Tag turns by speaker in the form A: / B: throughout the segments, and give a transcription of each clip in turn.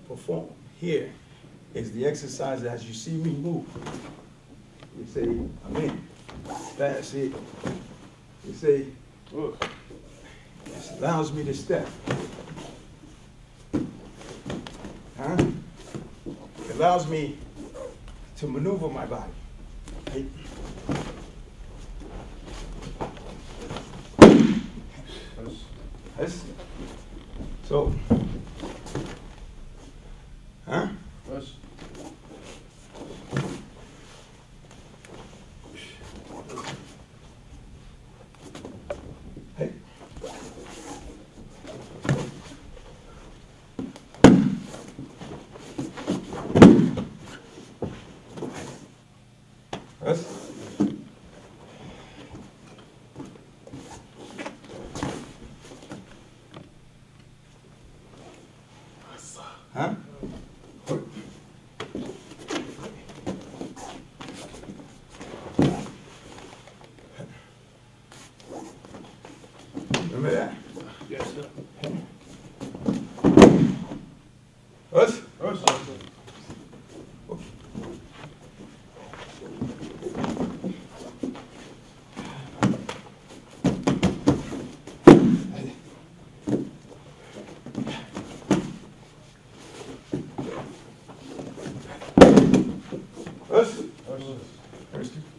A: perform here is the exercise as you see me move. You say, I'm in. That's it. You say, this allows me to step. Huh? It allows me to maneuver my body. Right? That's, so, huh?
B: Yes.
A: Hey. Yes. Huh? Remember that?
B: Yes, sir.
A: Us?
B: Yes,
A: Us? First two.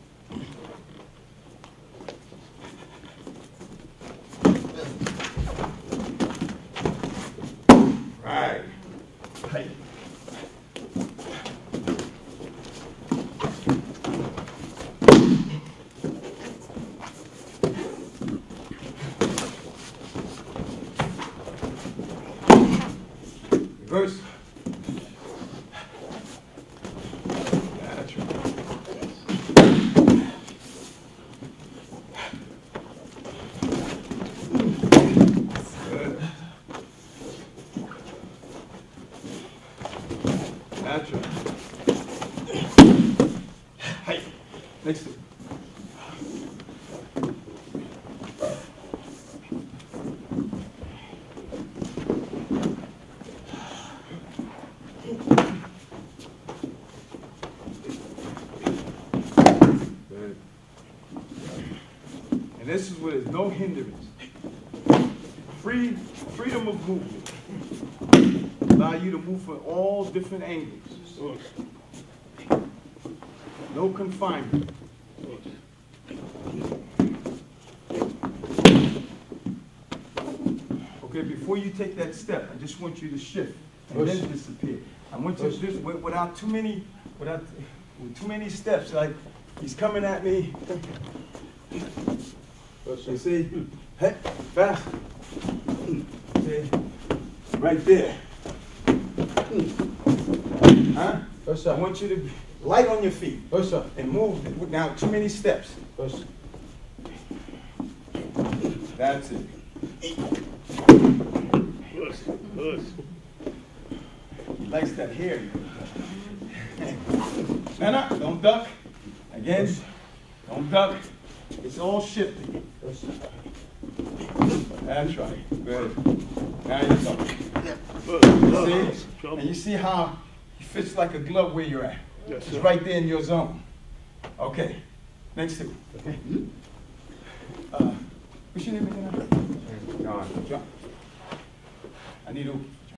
A: Right. Hey. Reverse. That's right. Good. That's right. Hey, next to. And this is where there's no hindrance. Freedom of movement. Allow you to move from all different angles. No confinement. Okay, before you take that step, I just want you to shift and then disappear. I want you to do this without too many steps. Like he's coming at me. You see, hey, fast. See, right there. Huh?
B: Yes,
A: I want you to be light on your feet.
B: Yes, sir.
A: And move. Now, too many steps.
B: Yes.
A: That's it. He likes that hair. No, don't duck. Again, don't duck. It's all shifting.
B: Yes.
A: That's right. Good. Now you're talking. See? And you see how he fits like a glove where you're at.
B: Yes,
A: It's
B: sir.
A: right there in your zone. Okay. Next two. Okay. What's your name again?
C: John.
A: John. I need to